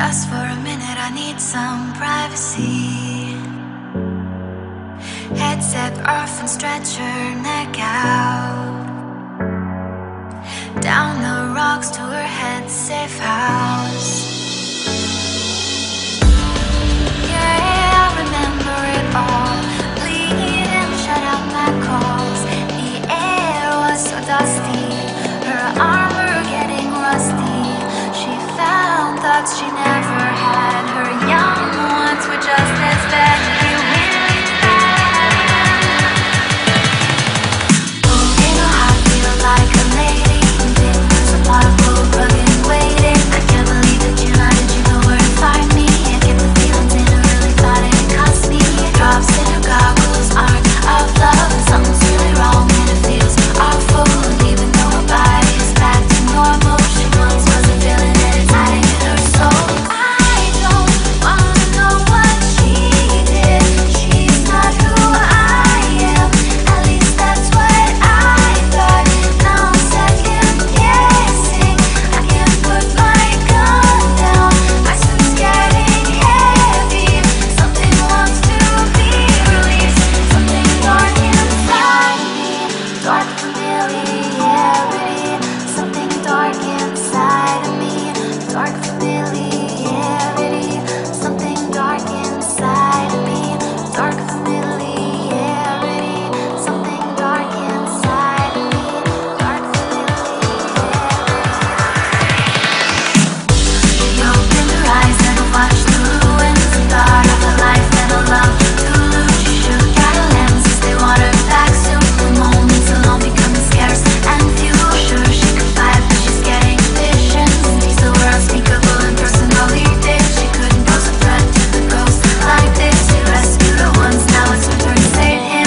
Just for a minute, I need some privacy. Headset off and stretch her neck out. Down the rocks to her head's safe house. Yeah, I remember it all. Bleeding, shut out my calls. The air was so dusty, her armor getting rusty. She found thoughts she never had. Her young ones were just as bad. They really bad. Moving a heart, feel like a lady. Fingers apart, both rugged waiting. I can't believe that you lied. Did you know where to find me? I get the feelings and I really thought it cost me. Drops in her goggles, art of love. Something's really wrong and it feels awful. And even though her body is back to normal, she once wasn't feeling it. It's hiding in her soul. I don't wanna know what she did. She's not who I am. At least that's what I thought. Now I'm second guessing. I can't put my gun down. My suit's getting heavy. Something wants to be released. Something dark inside me. Dark familiarity. Something dark inside of me. Dark familiarity. Something dark inside of me. Dark familiarity. Something dark inside of me. Dark familiarity. She opened her eyes and watched the ruins. The thought of a life and a love to lose. She shook out her lenses, they want her back soon. The moments alone becoming scarce and few. Sure she could fight, but she's getting visions. These the words unspeakable and personally did. She couldn't pose a threat to the ghost like this. He rescued her once, now it's her turn to save him.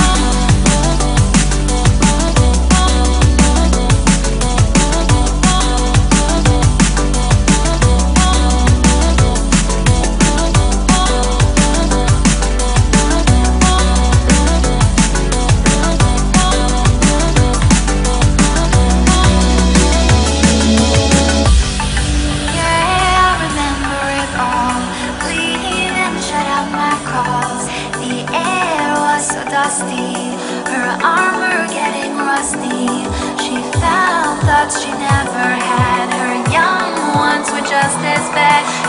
Yeah, I remember it all. Bleeding and shut out my calls. The air was so dusty, her armor getting rusty. She found thoughts she never had. Her young ones were just as bad.